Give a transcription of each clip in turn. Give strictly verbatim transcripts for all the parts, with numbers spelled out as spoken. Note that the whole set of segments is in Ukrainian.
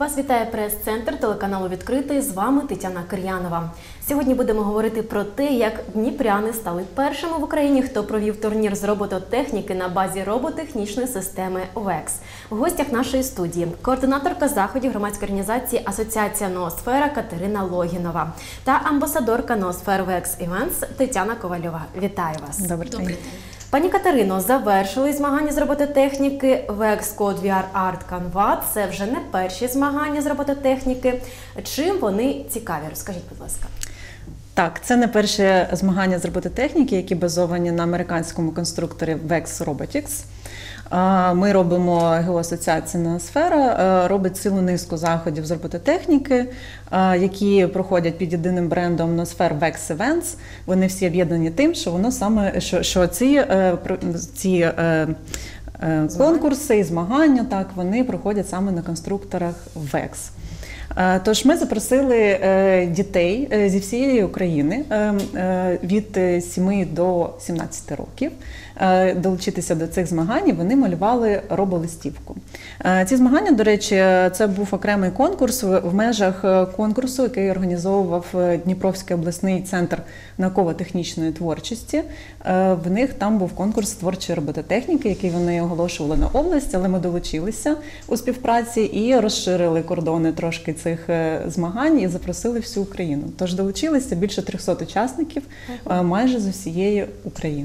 Вас вітає прес-центр телеканалу «Відкритий». З вами Тетяна Кир'янова. Сьогодні будемо говорити про те, як дніпряни стали першими в Україні, хто провів турнір з робототехніки на базі роботехнічної системи векс. В гостях нашої студії координаторка заходів громадської організації «Асоціація Ноосфера» Катерина Логінова та амбасадорка Ноосфер векс Івентс Тетяна Ковальова. Вітаю вас. Добрий день. Пані Катерино, завершили змагання з робототехніки векс Code ві ар Art Canva. Це вже не перші змагання з робототехніки. Чим вони цікаві? Розкажіть, будь ласка. Так, це не перші змагання з робототехніки, які базовані на американському конструкторі векс Robotics. Ми робимо, Геоасоціація Ноосфера робить цілу низку заходів з робототехніки, які проходять під єдиним брендом Ноосфер векс Events. Вони всі об'єднані тим, що воно саме що, що ці, ці конкурси і змагання, так, вони проходять саме на конструкторах векс. Тож ми запросили дітей зі всієї України від семи до сімнадцяти років долучитися до цих змагань. Вони малювали роболистівку. Ці змагання, до речі, це був окремий конкурс в межах конкурсу, який організовував Дніпровський обласний центр науково-технічної творчості. В них там був конкурс творчої робототехніки, який вони оголошували на область, але ми долучилися у співпраці і розширили кордони трошки цих змагань і запросили всю Україну. Тож долучилися більше трьохсот учасників майже з усієї України.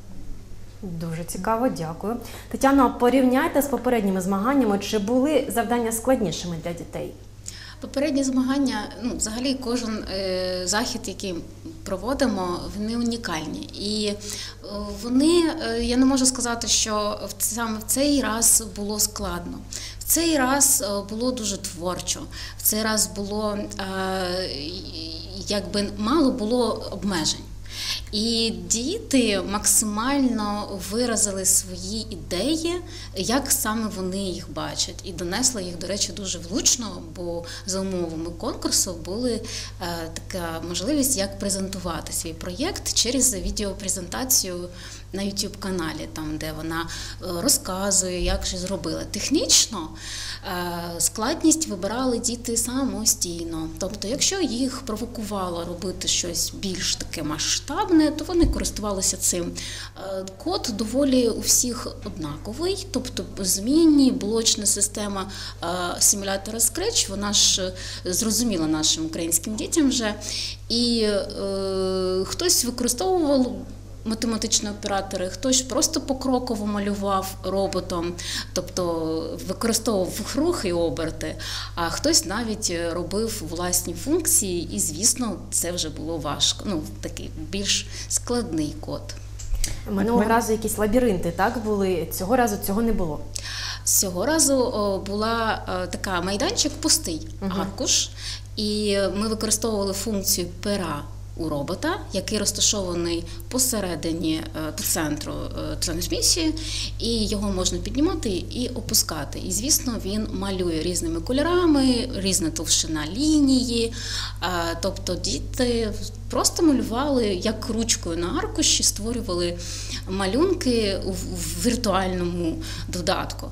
Дуже цікаво, дякую. Тетяно, порівняйте з попередніми змаганнями, чи були завдання складнішими для дітей? Попередні змагання, ну, взагалі кожен е, захід, який проводимо, вони унікальні. І е, вони, е, я не можу сказати, що в, саме в цей раз було складно. В цей раз е, було дуже творчо, в цей раз було, е, якби мало було обмежень. І діти максимально виразили свої ідеї, як саме вони їх бачать. І донесли їх, до речі, дуже влучно, бо за умовами конкурсу була е, така можливість, як презентувати свій проєкт через відеопрезентацію на ютуб-каналі, там, де вона розказує, як же зробила. Технічно е, складність вибирали діти самостійно. Тобто, якщо їх провокувало робити щось більш таке масштабне, то вони користувалися цим. Е, код доволі у всіх однаковий, тобто змінні, блочна система е, симулятора Scratch, вона ж зрозуміла нашим українським дітям вже. І е, хтось використовував математичні оператори, хтось просто покроково малював роботом, тобто використовував рухи і оберти, а хтось навіть робив власні функції, і, звісно, це вже було важко, ну, такий більш складний код. Минулого разу якісь лабіринти, так, були? Цього разу цього не було? Цього разу була така майданчик пустий, угу. аркуш, і ми використовували функцію пера у робота, який розташований посередині, по центру трансмісії, і його можна піднімати і опускати. І, звісно, він малює різними кольорами, різна товщина лінії, тобто діти просто малювали, як ручкою на аркуші, створювали малюнки в віртуальному додатку.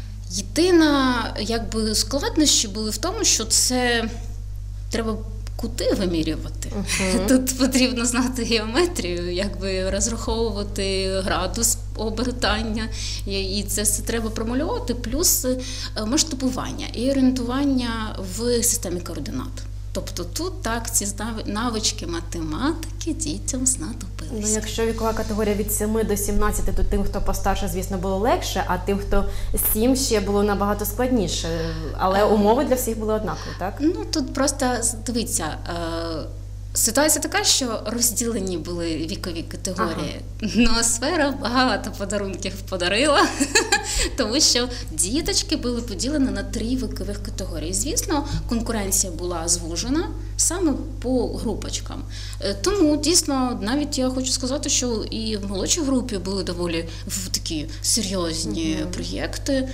Єдина, якби, складнощі були в тому, що це треба кути вимірювати. Uh-huh. Тут потрібно знати геометрію, якби розраховувати градус обертання, і це все треба промалювати, плюс масштабування і орієнтування в системі координат. Тобто тут так ці навички математики дітям знадобилися. Ну, якщо вікова категорія від семи до сімнадцяти, то тим, хто постарше, звісно, було легше, а тим, хто сім, ще було набагато складніше. Але умови для всіх були однакові, так? Ну, тут просто, дивіться, ситуація така, що розділені були вікові категорії. Ага. Ноосфера багато подарунків подарила, тому що діточки були поділені на три вікових категорії. Звісно, конкуренція була звужена саме по групочкам. Тому, дійсно, навіть я хочу сказати, що і в молодшій групі були доволі такі серйозні угу. проєкти.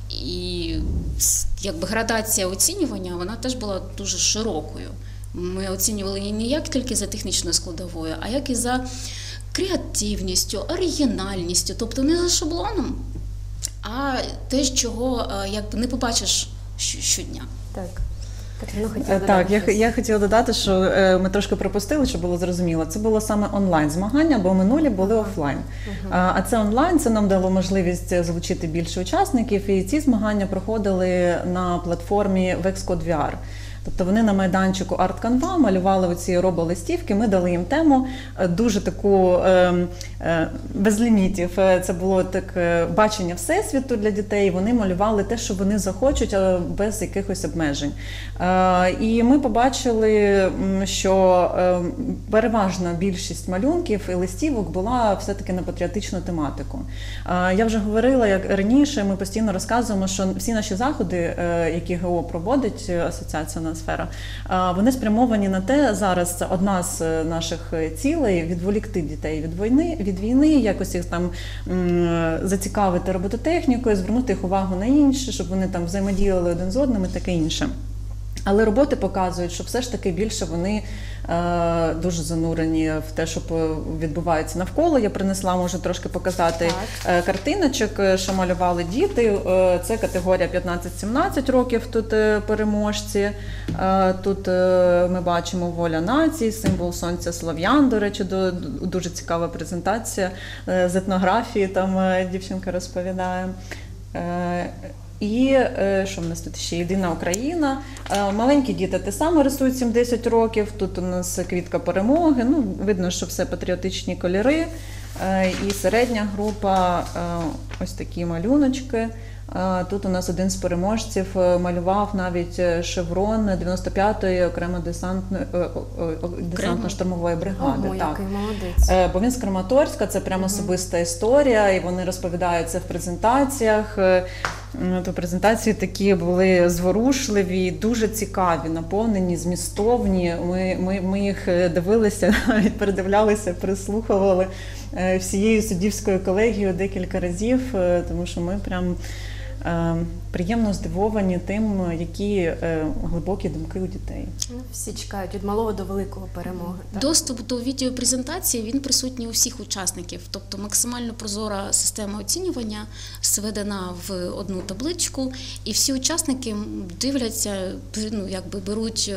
І якби градація оцінювання, вона теж була дуже широкою. Ми оцінювали її не як тільки за технічною складовою, а як і за креативністю, оригінальністю, тобто не за шаблоном, а те, чого якби не побачиш щодня. Так. Катерина, хотіла Так, додати я, щось? я хотіла додати, що е, ми трошки пропустили, щоб було зрозуміло. Це було саме онлайн змагання, бо минулі були офлайн. А, а це онлайн, це нам дало можливість залучити більше учасників, і ці змагання проходили на платформі Vexcode ві ар. Тобто вони на майданчику Art Canva малювали оці роболистівки, ми дали їм тему е, дуже таку е, е, без лімітів. Е, Це було таке бачення всесвіту для дітей. Вони малювали те, що вони захочуть, але без якихось обмежень. Е, І ми побачили, м, що е, переважна більшість малюнків і листівок була все-таки на патріотичну тематику. Е, Я вже говорила, як раніше, ми постійно розказуємо, що всі наші заходи, е, які ГО проводить, асоціація «Нова сфера», вони спрямовані на те, зараз це одна з наших цілей – відволікти дітей від війни, від війни, якось їх там м, зацікавити робототехнікою, звернути їх увагу на інше, щоб вони там взаємодіяли один з одним і таке інше. Але роботи показують, що все ж таки більше вони е, дуже занурені в те, що відбувається навколо. Я принесла, можу трошки показати е, картиночок, що малювали діти. Е, це категорія п'ятнадцять-сімнадцять років, тут е, переможці. Е, тут е, ми бачимо воля нації, символ сонця Слов'ян, до речі, до, дуже цікава презентація е, з етнографії, там е, дівчинка розповідає. Е, І що в нас тут ще? Єдина Україна. Маленькі діти те саме рисують сім-десять років. Тут у нас квітка перемоги. Ну, видно, що все патріотичні кольори. І середня група ось такі малюночки. Тут у нас один з переможців малював навіть шеврон дев'яносто п'ятої окремо десантно-штурмової бригади. Ого, так. який молодець. Бо він з Краматорська, це прямо особиста історія, і вони розповідають це в презентаціях. То презентації такі були зворушливі, дуже цікаві, наповнені, змістовні. Ми, ми, ми їх дивилися, навіть передивлялися, прислухували всією суддівською колегією декілька разів, тому що ми прям приємно здивовані тим, які глибокі думки у дітей. Ну, всі чекають від малого до великого перемоги. Так? Доступ до відеопрезентації, він присутній у всіх учасників. Тобто максимально прозора система оцінювання зведена в одну табличку, і всі учасники дивляться, ну, якби беруть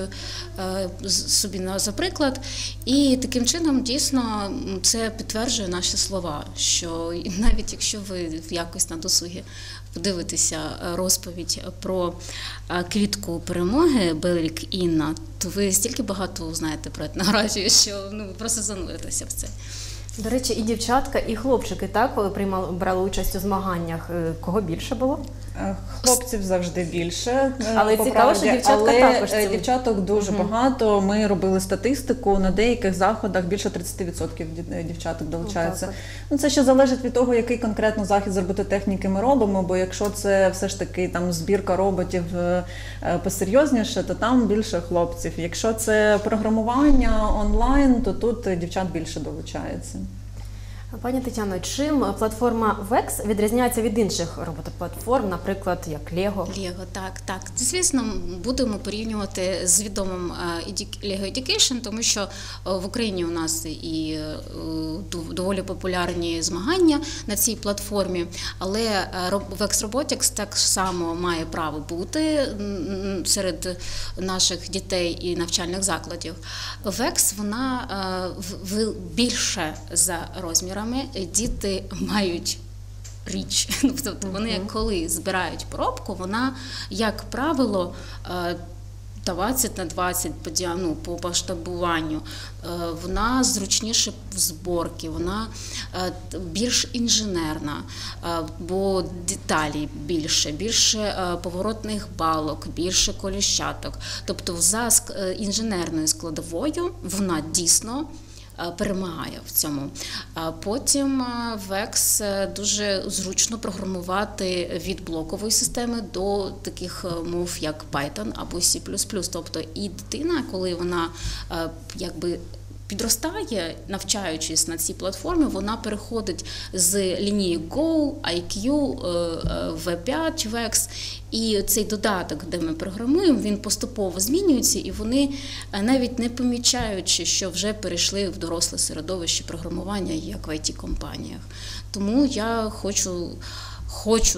собі за приклад, і таким чином дійсно це підтверджує наші слова, що навіть якщо ви якось на досугі подивитися розповідь про квітку перемоги Белік Інна, то ви стільки багато знаєте про етнографію, що ну, просто зануритеся в це. До речі, і дівчатка, і хлопчики, так, коли приймали, брали участь у змаганнях, кого більше було? Хлопців завжди більше, але по цікаво, правді, що дівчатка але також цим. Дівчаток дуже угу. багато. Ми робили статистику, на деяких заходах більше тридцять відсотків дівчаток долучаються. Ну, ну, це ще залежить від того, який конкретно захід з робототехніки ми робимо, бо якщо це все ж таки там збірка роботів посерйозніше, то там більше хлопців. Якщо це програмування онлайн, то тут дівчат більше долучається. Пані Тетяно, чим платформа Vex відрізняється від інших роботоплатформ, наприклад, як Lego? Lego, так, так. Звісно, будемо порівнювати з відомим Lego Education, тому що в Україні у нас і доволі популярні змагання на цій платформі, але Vex Robotics так само має право бути серед наших дітей і навчальних закладів. Vex, вона більше за розмірами. Діти мають річ, тобто вони коли збирають поробку, вона, як правило, двадцять на двадцять по, ну, по масштабуванню, вона зручніше в зборці, вона більш інженерна, бо деталі більше, більше поворотних балок, більше коліщаток. Тобто за інженерною складовою вона дійсно перемагає в цьому. Потім Vex дуже зручно програмувати від блокової системи до таких мов, як Python або C плюс плюс. Тобто і дитина, коли вона якби підростає, навчаючись на цій платформі, вона переходить з лінії Go, ай к'ю, ві п'ять, Vex, і цей додаток, де ми програмуємо, він поступово змінюється, і вони, навіть не помічаючи, що вже перейшли в доросле середовище програмування, як в ай ті-компаніях. Тому я хочу хочу,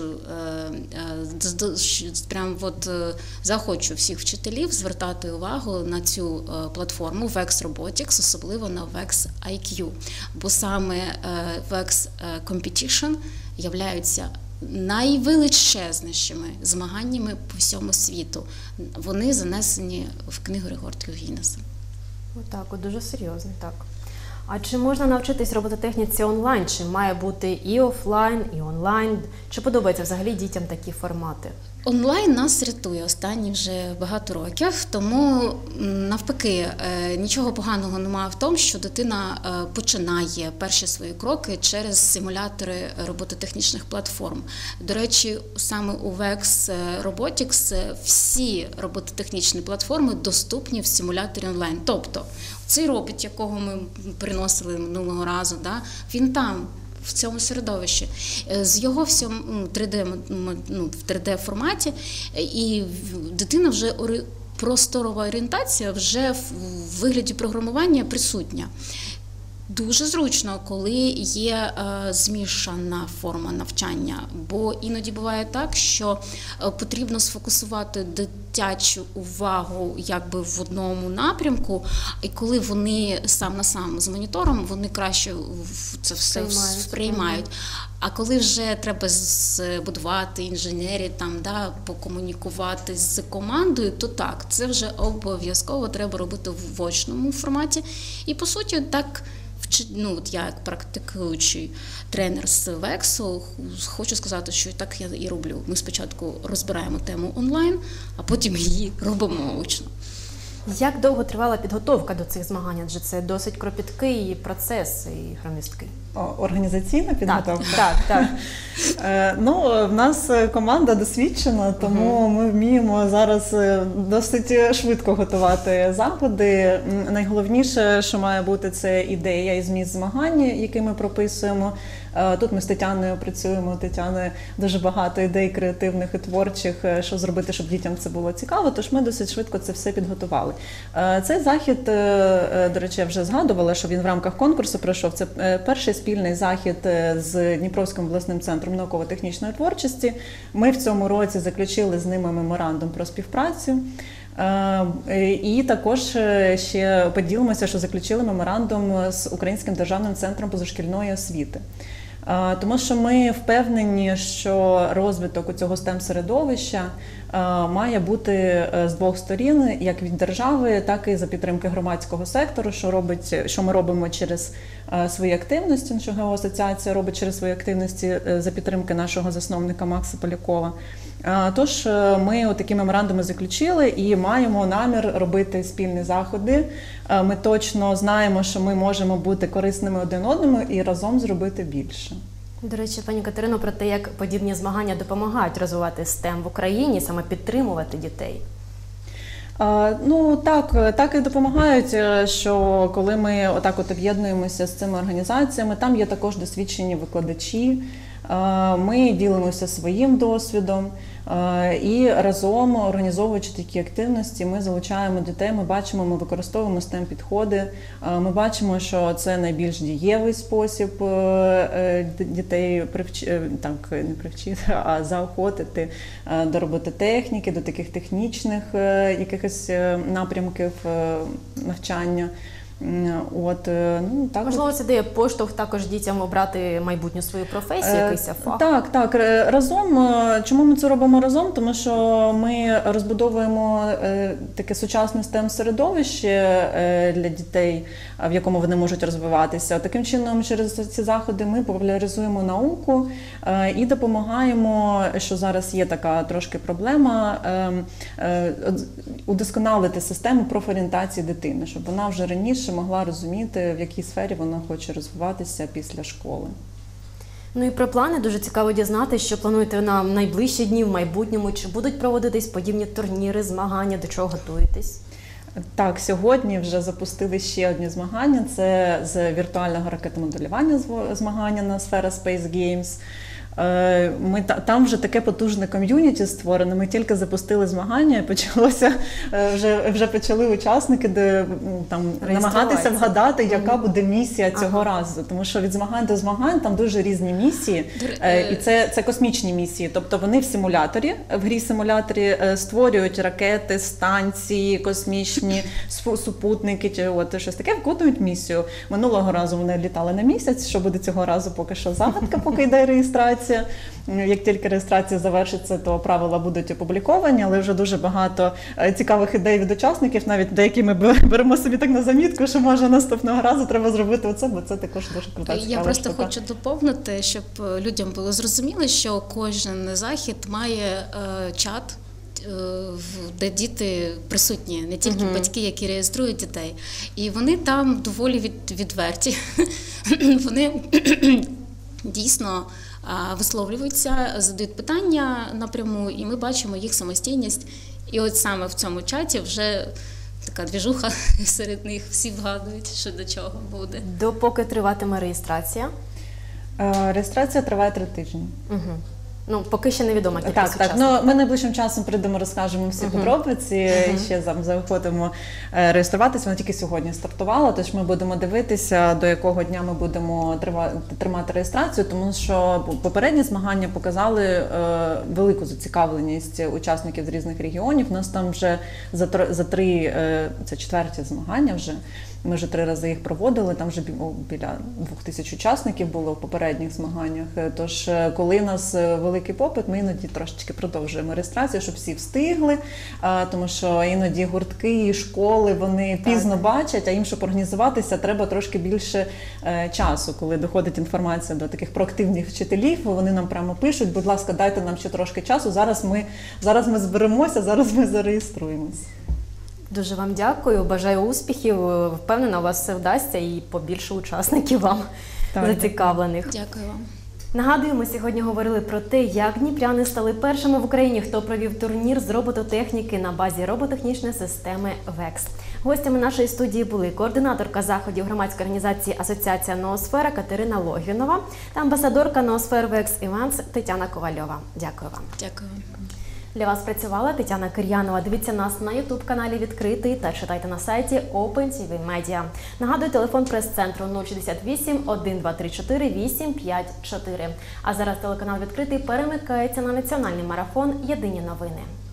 прям от захочу всіх вчителів звертати увагу на цю платформу векс Robotics, особливо на векс ай к'ю, бо саме векс Competition являються найвеличезнішими змаганнями по всьому світу. Вони занесені в книгу рекордів Гіннеса. Отак, от дуже серйозно, так. А чи можна навчитись робототехніці онлайн? Чи має бути і офлайн, і онлайн? Чи подобаються взагалі дітям такі формати? Онлайн нас рятує останні вже багато років, тому навпаки, нічого поганого немає в тому, що дитина починає перші свої кроки через симулятори робототехнічних платформ. До речі, саме у векс Robotics всі робототехнічні платформи доступні в симуляторі онлайн. Тобто цей робот, якого ми приносили минулого разу, да, він там, в цьому середовищі, з його всьому три де, ну, в три де форматі, і дитина вже просторова орієнтація вже в вигляді програмування присутня. Дуже зручно, коли є е, змішана форма навчання, бо іноді буває так, що е, потрібно сфокусувати дитячу увагу якби в одному напрямку, і коли вони сам на сам з монітором, вони краще це все сприймають. А коли вже треба збудувати інженері, там, да, покомунікувати з командою, то так, це вже обов'язково треба робити в очному форматі. І, по суті, так, ну, от я як практикуючий тренер з вексу хочу сказати, що так я і роблю. Ми спочатку розбираємо тему онлайн, а потім її робимо очно. Як довго тривала підготовка до цих змагань? Адже це досить кропіткий процес і громісткий. Організаційна підготовка? Так, так. так. Ну, в нас команда досвідчена, тому угу. ми вміємо зараз досить швидко готувати заходи. Найголовніше, що має бути, це ідея і зміст змагання, які ми прописуємо. Тут ми з Тетяною працюємо, у Тетяни дуже багато ідей креативних і творчих, що зробити, щоб дітям це було цікаво, тож ми досить швидко це все підготували. Цей захід, до речі, я вже згадувала, що він в рамках конкурсу пройшов. Це перший спільний захід з Дніпровським обласним центром науково-технічної творчості. Ми в цьому році заключили з ними меморандум про співпрацю. І також ще поділимося, що заключили меморандум з Українським державним центром позашкільної освіти. Тому що ми впевнені, що розвиток у цього стем-середовища має бути з двох сторін, як від держави, так і за підтримки громадського сектору, що робить, що ми робимо через свої активності, що Геоасоціація робить через свої активності за підтримки нашого засновника Макса Полякова. Тож ми такі меморандуми заключили і маємо намір робити спільні заходи. Ми точно знаємо, що ми можемо бути корисними один одному і разом зробити більше. До речі, пані Катерино, про те, як подібні змагання допомагають розвивати стем в Україні, саме підтримувати дітей. Ну так, так і допомагають, що коли ми отак от об'єднуємося з цими організаціями, там є також досвідчені викладачі, ми ділимося своїм досвідом і разом, організовуючи такі активності, ми залучаємо дітей, ми бачимо, ми використовуємо стем-підходи, ми бачимо, що це найбільш дієвий спосіб дітей привчити, так, не привчити, а заохотити до роботи техніки, до таких технічних якихось напрямків навчання. От, ну, так. Можливо, це дає поштовх також дітям обрати майбутню свою професію, якийсь фах? Так, так. Разом. Чому ми це робимо разом? Тому що ми розбудовуємо таке сучасне стем-середовище для дітей, в якому вони можуть розвиватися. Таким чином, через ці заходи ми популяризуємо науку і допомагаємо, що зараз є така трошки проблема, удосконалити систему профорієнтації дитини, щоб вона вже раніше могла розуміти, в якій сфері вона хоче розвиватися після школи. Ну і про плани дуже цікаво дізнатися, що плануєте на найближчі дні в майбутньому, чи будуть проводитись подібні турніри, змагання, до чого готуєтесь? Так, сьогодні вже запустили ще одні змагання, це з віртуального ракетомоделювання змагання на сфера Space Games. Ми там вже таке потужне ком'юніті створено. Ми тільки запустили змагання, і почалося вже вже почали учасники, де там намагатися вгадати, яка буде місія цього ага. разу. Тому що від змагань до змагань там дуже різні місії, і це це космічні місії. Тобто вони в симуляторі, в грі симуляторі створюють ракети, станції космічні, супутники чи от щось таке, виконують місію. Минулого разу вони літали на місяць. Що буде цього разу? Поки що загадка, поки йде реєстрація. Як тільки реєстрація завершиться, то правила будуть опубліковані, але вже дуже багато цікавих ідей від учасників, навіть деякі ми беремо собі так на замітку, що може наступного разу треба зробити оце, бо це також дуже крута цікава Я просто штука. хочу доповнити, щоб людям було зрозуміло, що кожен захід має е, чат, де діти присутні, не тільки uh-huh. батьки, які реєструють дітей. І вони там доволі від, відверті. Вони дійсно висловлюються, задають питання напряму, і ми бачимо їх самостійність. І от саме в цьому чаті вже така двіжуха серед них, всі вгадують, що до чого буде. Допоки триватиме реєстрація? Реєстрація триває три тижні. Угу. Ну, поки ще невідомо кількість Так, так. учасників. Ну, ми найближчим часом прийдемо, розкажемо всі uh-huh. подробиці. Uh-huh. Ще заходимо реєструватися. Вона тільки сьогодні стартувала, тож ми будемо дивитися, до якого дня ми будемо тримати реєстрацію, тому що попередні змагання показали е, велику зацікавленість учасників з різних регіонів. У нас там вже за, за три, е, це четверті змагання вже. Ми вже три рази їх проводили, там вже біля двох тисяч учасників було в попередніх змаганнях. Тож, коли в нас великий попит, ми іноді трошечки продовжуємо реєстрацію, щоб всі встигли, тому що іноді гуртки і школи, вони так. пізно бачать, а їм, щоб організуватися, треба трошки більше часу. Коли доходить інформація до таких проактивних вчителів, вони нам прямо пишуть, будь ласка, дайте нам ще трошки часу, зараз ми, зараз ми зберемося, зараз ми зареєструємось. Дуже вам дякую, бажаю успіхів, впевнена, у вас все вдасться і побільше учасників вам так, зацікавлених. Дякую вам. Нагадую, ми сьогодні говорили про те, як дніпряни стали першими в Україні, хто провів турнір з робототехніки на базі роботехнічної системи векс. Гостями нашої студії були координаторка заходів громадської організації Асоціація Ноосфера Катерина Логвінова та амбасадорка Ноосфер векс Іванс Тетяна Ковальова. Дякую вам. Дякую. Для вас працювала Тетяна Кир'янова. Дивіться нас на ютуб-каналі «Відкритий» та читайте на сайті Open ті ві Media. Нагадую, телефон прес-центру нуль шістдесят вісім, один два три чотири, вісім п'ять чотири. А зараз телеканал «Відкритий» перемикається на національний марафон «Єдині новини».